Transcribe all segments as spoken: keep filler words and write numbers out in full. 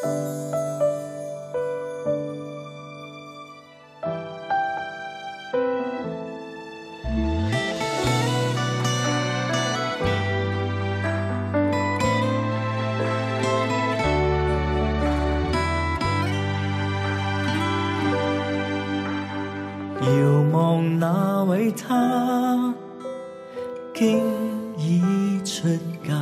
遥望那位他，經已出嫁。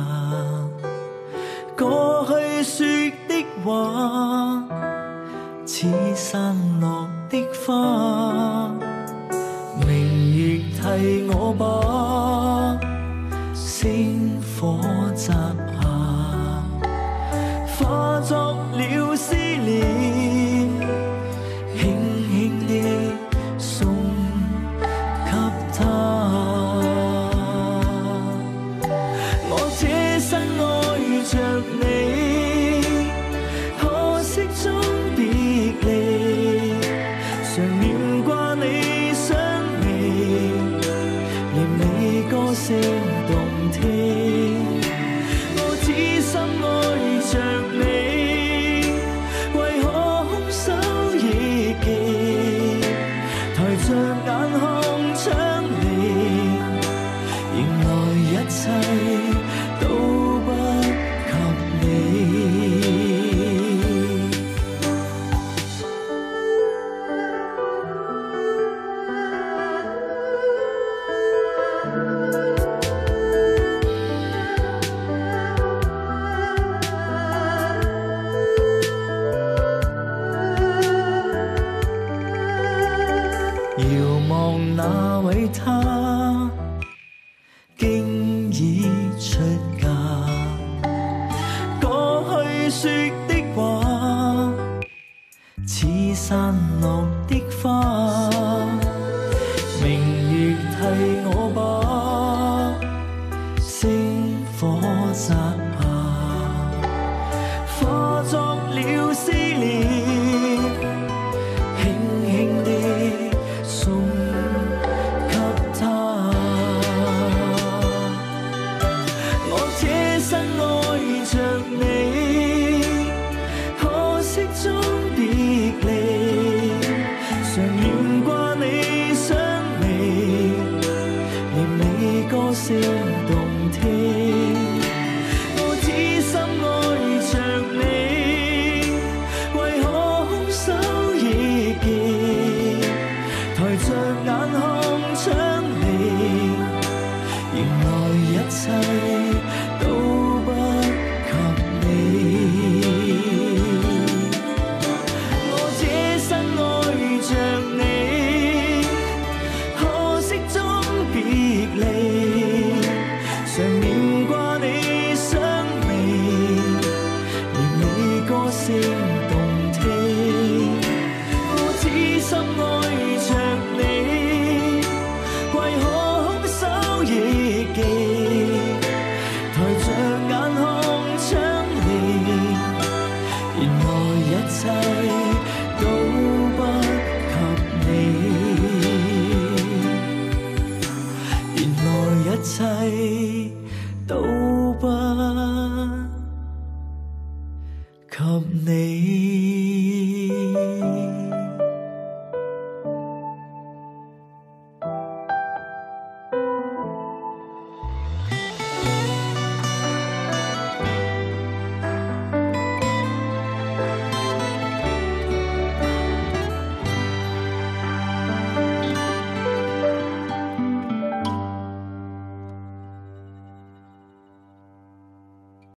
過去說的話，似散落的花。明月替我把星火摘下，化作了思念，輕輕地送給他。我這生愛着你，可惜終別離，常念掛你雙眉，念你歌聲動聽。我只心愛着你，為何空手憶記？抬着眼看窗棂，迎來一切都不及你。遙望那位他，經已出嫁。過去說的話，似散落的花。明月替我把星火摘下，化作了思念，輕輕地送給他。我這生愛着你，可惜終別離，常念掛你雙眉，念你歌聲動聽。我只心愛着你，為何空手憶記？抬着眼看窗棂，迎來一切都不及你。我這生愛着你，可惜終別離，常念掛你雙眉，念你歌聲動聽。我只心愛着你，為何空手憶記？抬着眼看窗棂，原來一切都不及你。原來一切都不及你。